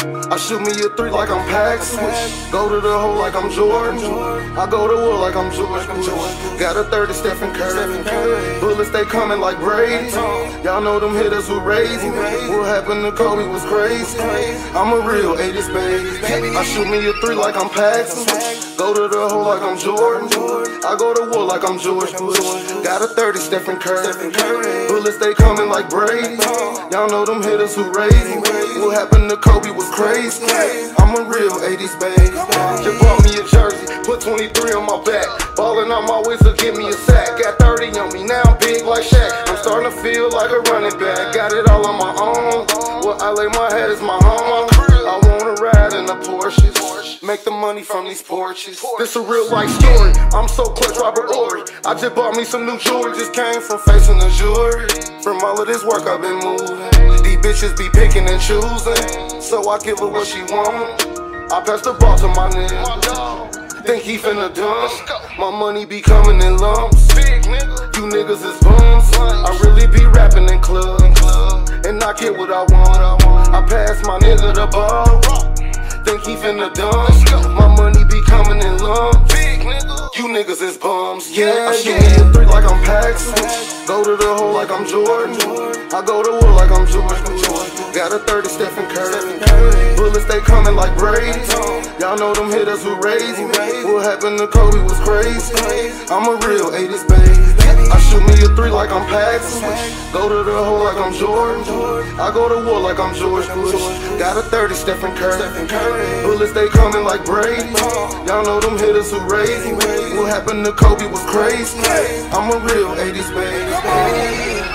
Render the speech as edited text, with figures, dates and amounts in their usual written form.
I shoot me a 3 like I'm Paxson. Go to the hole like I'm Jordan. I go to war like I'm George. Got a 30 Steph Curry. Bullets they coming like Brady. Y'all know them hitters who raised me. What happened to Kobe was crazy. I'm a real 80s baby. I shoot me a 3 like I'm Paxson. Go to the hole like I'm Jordan. I go to war like I'm George. Got a 30 Steph Curry. Bullets they coming like Brady. Y'all know them hitters who raised me. What happened to Kobe was crazy. I'm a real 80s baby. Just bought me a jersey, put 23 on my back. Ballin' on my waist to give me a sack. Got 30 on me, now I'm big like Shaq. I'm starting to feel like a running back. Got it all on my own. Where I lay my head is my home. I wanna ride in the Porsches. Make the money from these porches. This a real life story. I'm so clutch, Robert Ory. I just bought me some new jewelry. Just came from facing the jury. From all of this work I've been moving. These bitches be picking and choosing. So I give her what she want. I pass the ball to my nigga. Think he finna dunk. My money be coming in lumps. You niggas is bums. I really be rapping in clubs. And I get what I want. I pass my nigga the ball. Think he finna dunk. My money be coming in lumps. You niggas is bums, yeah. I shoot me a 3 like I'm Paxson. Go to the hole like I'm Jordan. I go to war like I'm George. Got a 30 Steph Curry. Bullets they coming like Brady. Y'all know them hitters who raised me. What happened to Kobe was crazy. I'm a real 80s baby. I shoot me a 3 like I'm Paxson. Go to the hole like I'm Jordan. I go to war like I'm George. Got a 30 Steph Curry. Bullets they coming like Brady. Y'all know them hitters who raised me. What happened to Kobe was crazy. I'm a real 80s baby.